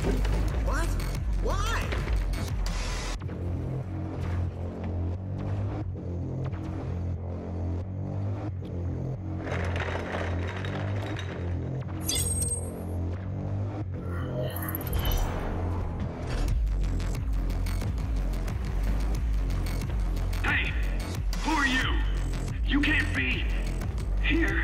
What? Why? Hey! Who are you? You can't be here.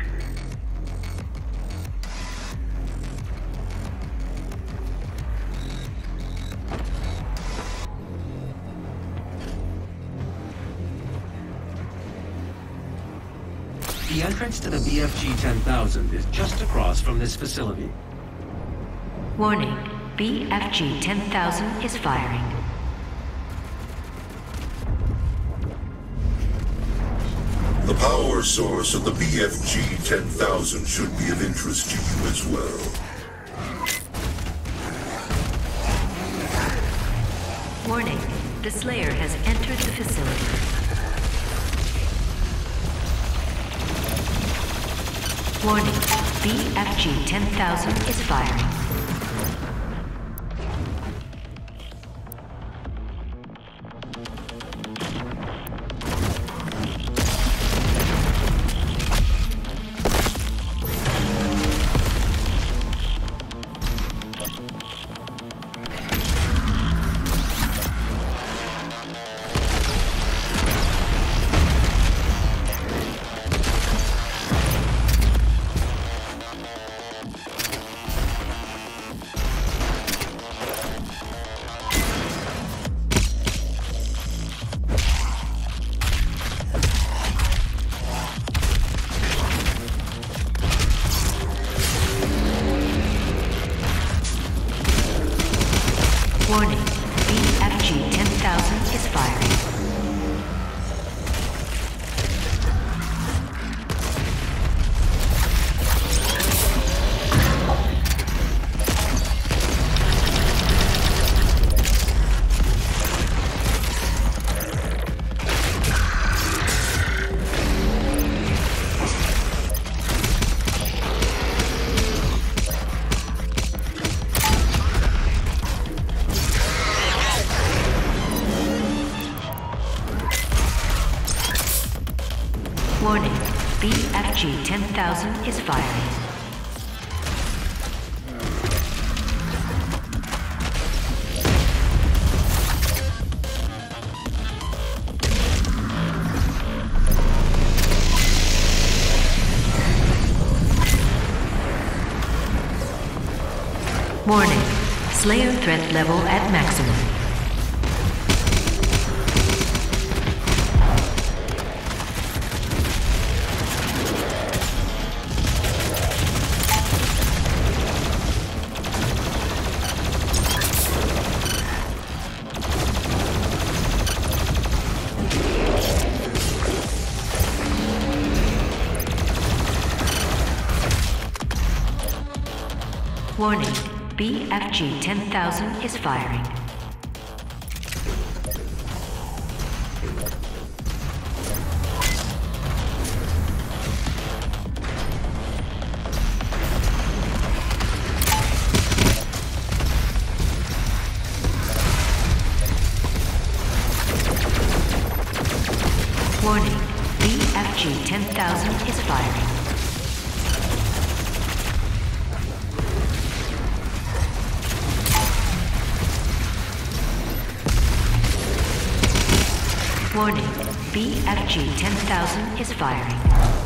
The entrance to the BFG 10,000 is just across from this facility. Warning, BFG 10,000 is firing. The power source of the BFG 10,000 should be of interest to you as well. Warning, the Slayer has entered the facility. Warning, BFG 10,000 is firing. Warning, BFG 10,000 is firing. Warning, BFG 10,000 is firing. Warning, Slayer threat level at maximum. Warning, BFG 10,000 is firing. Warning, BFG 10,000 is firing. Warning, BFG 10,000 is firing.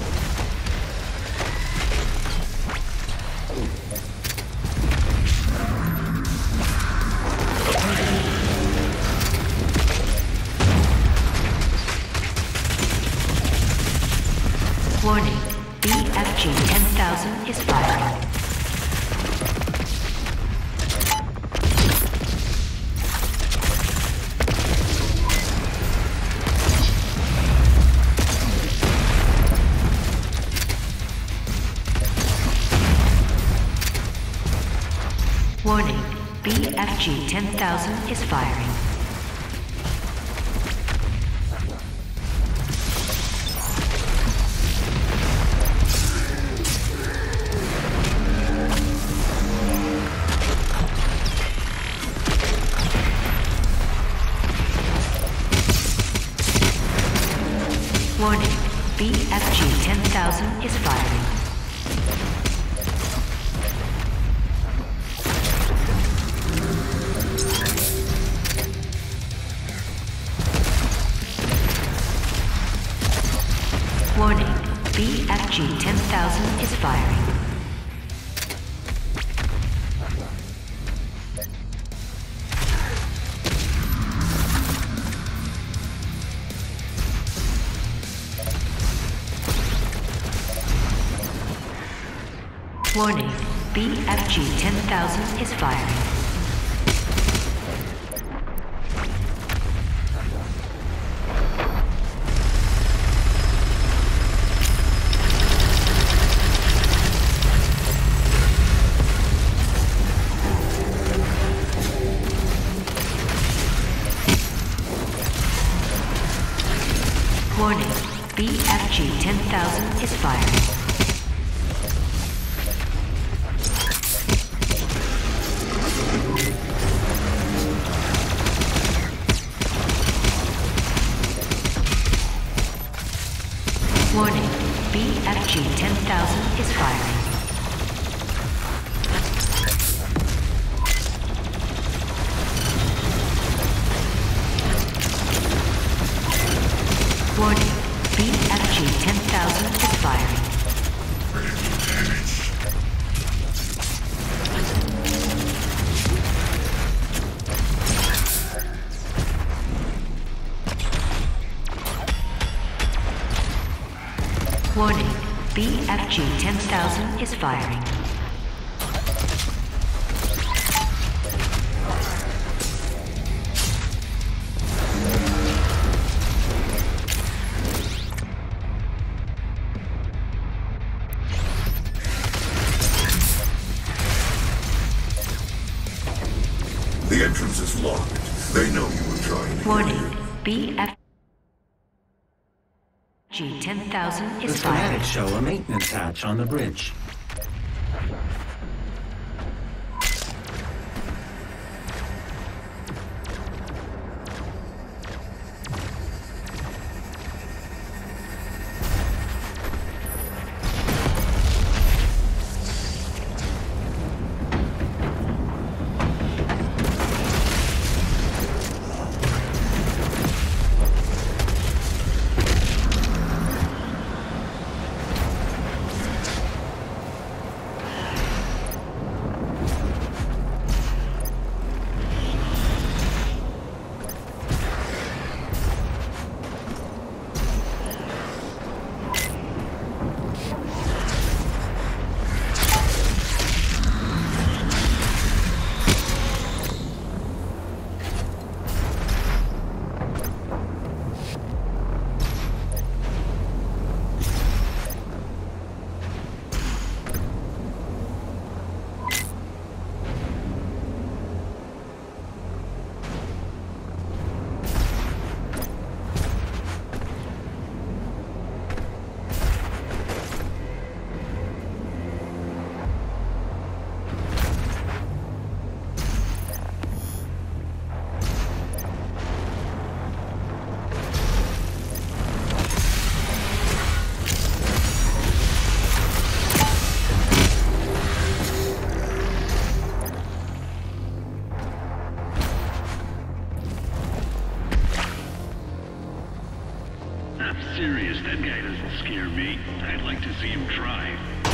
Warning, BFG 10,000 is firing. Warning, BFG 10,000 is firing. Warning, BFG 10,000 is firing. Warning, BFG 10,000 is firing. Warning, BFG 10,000 is firing. Warning, BFG 10,000 is firing. Warning, BFG 10,000 is firing. The entrance is locked. They know you were trying. Warning, BFG 10,000 The is firing. schematics show a maintenance hatch on the bridge. I'm serious, that guy doesn't scare me. I'd like to see him try.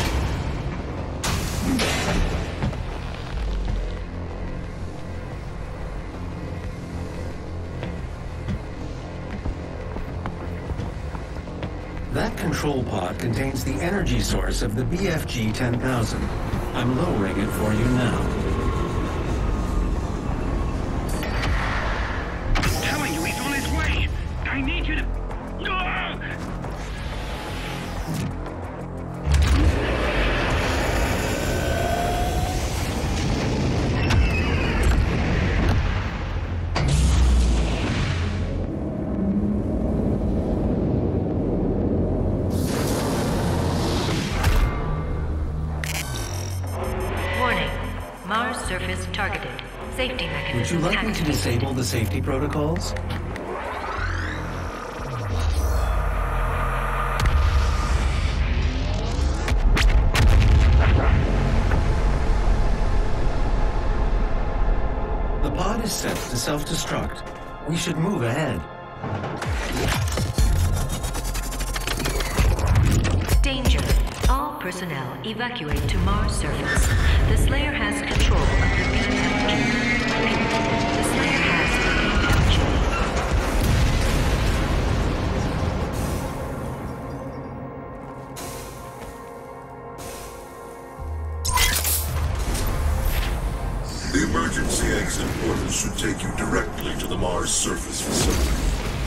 That control pod contains the energy source of the BFG 10,000. I'm lowering it for you now. I'm telling you, he's on his way! I need you to... Ah! Warning, Mars surface targeted. Safety mechanism Would you like me to activated. disable the safety protocols? The pod is set to self-destruct. We should move ahead. Danger. All personnel evacuate to Mars surface. The Slayer has control of the BFG. The Slayer has the BFG. emergency exit portal should take you directly to the Mars surface facility.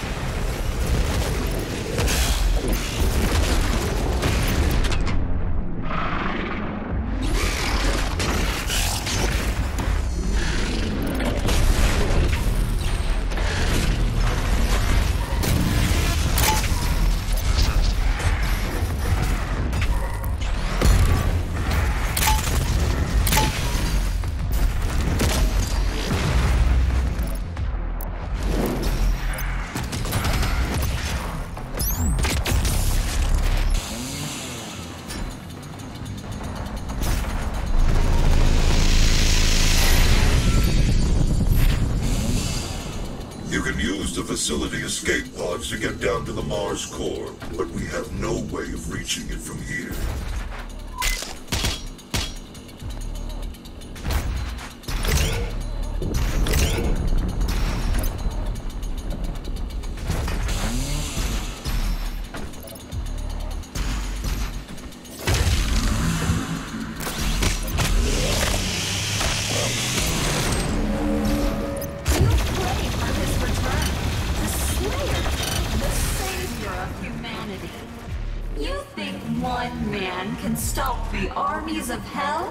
You can use the facility escape pods to get down to the Mars core, but we have no way of reaching it from here. You think one man can stop the armies of hell?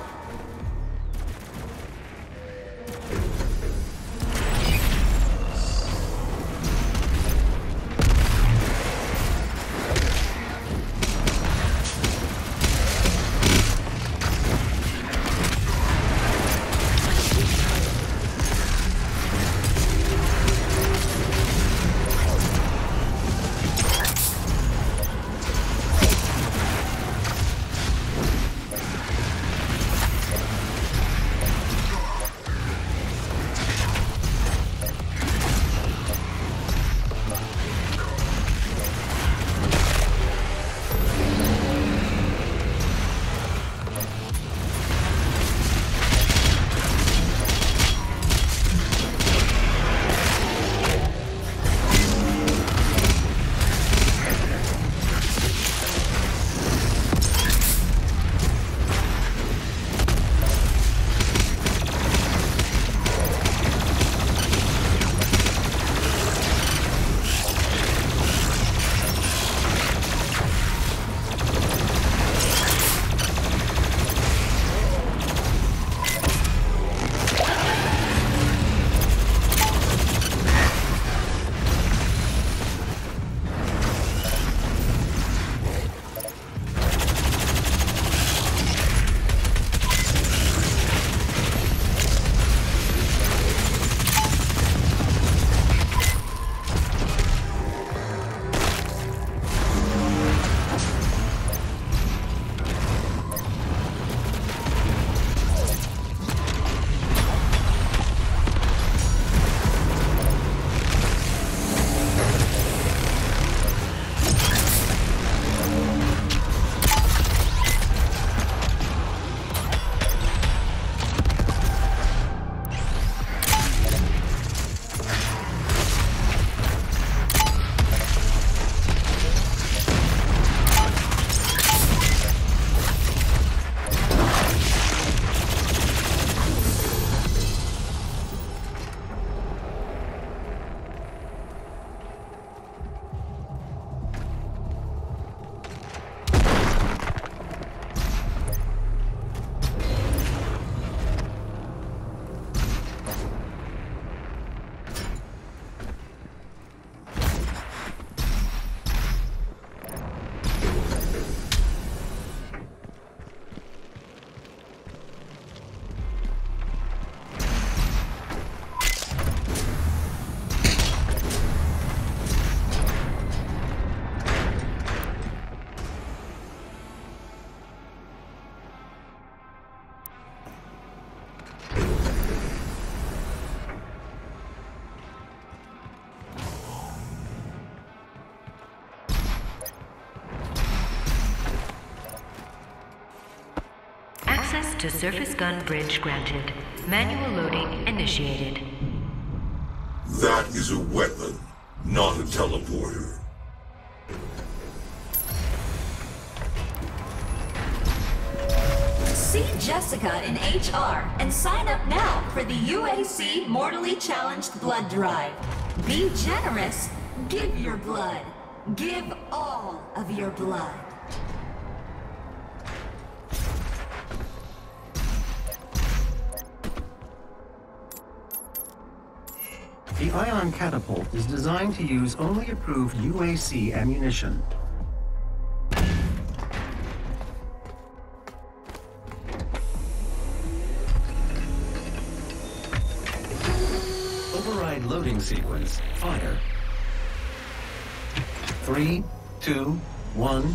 Access to surface gun bridge granted. Manual loading initiated. That is a weapon, not a teleporter. Jessica in HR and sign up now for the UAC Mortally Challenged Blood Drive. Be generous. Give your blood. Give all of your blood. The ion catapult is designed to use only approved UAC ammunition. Override loading sequence. Fire. 3, 2, 1.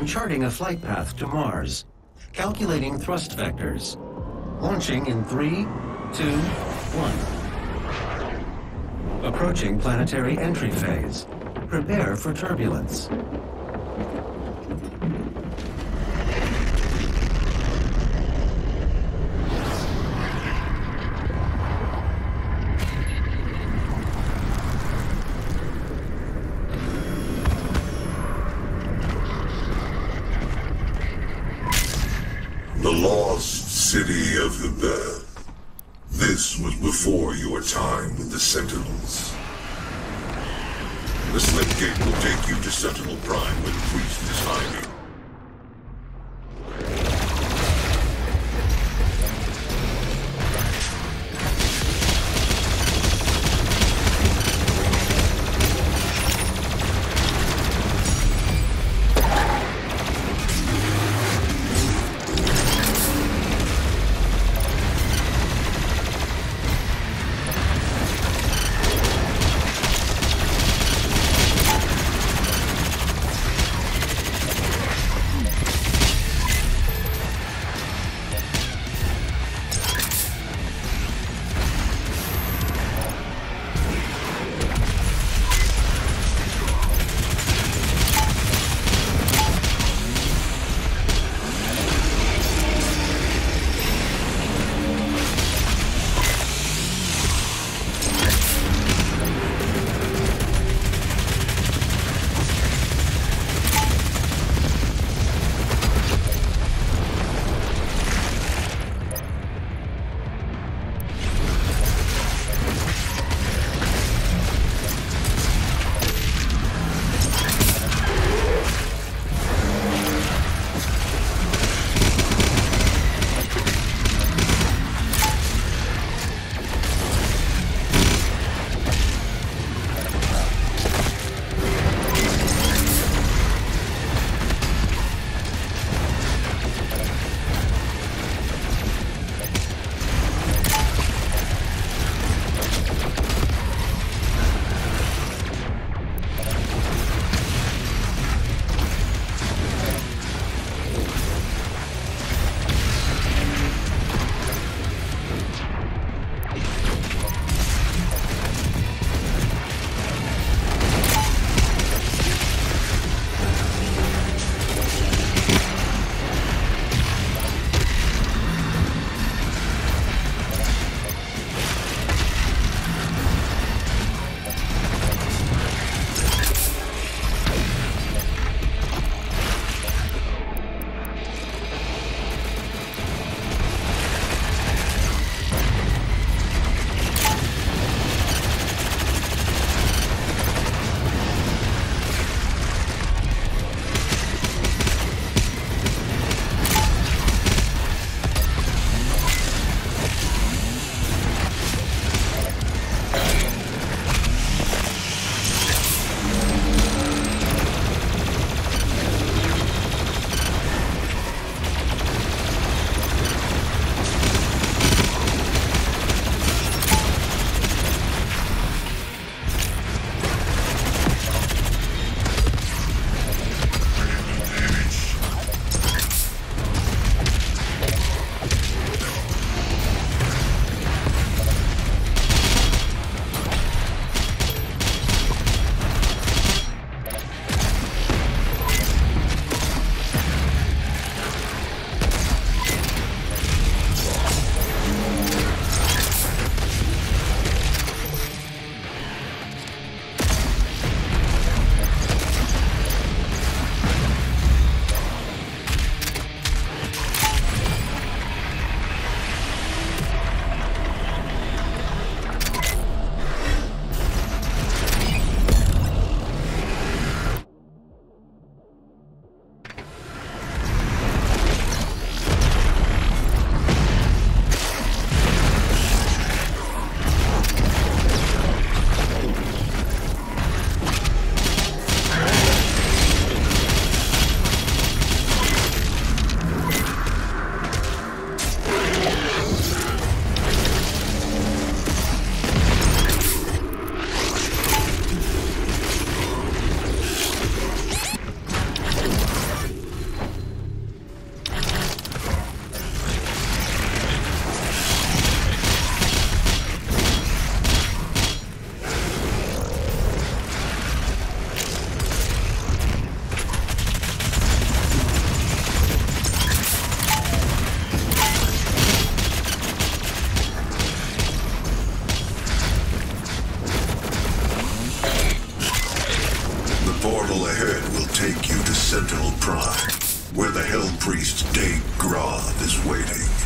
I'm charting a flight path to Mars. Calculating thrust vectors. Launching in 3, 2, 1. Approaching planetary entry phase. Prepare for turbulence. The lost city of Hubert. This was before your time with the Sentinels. The slip gate will take you to Sentinel Prime when Priest is hiding. Prime, where the Hell Priest Dave Groth is waiting.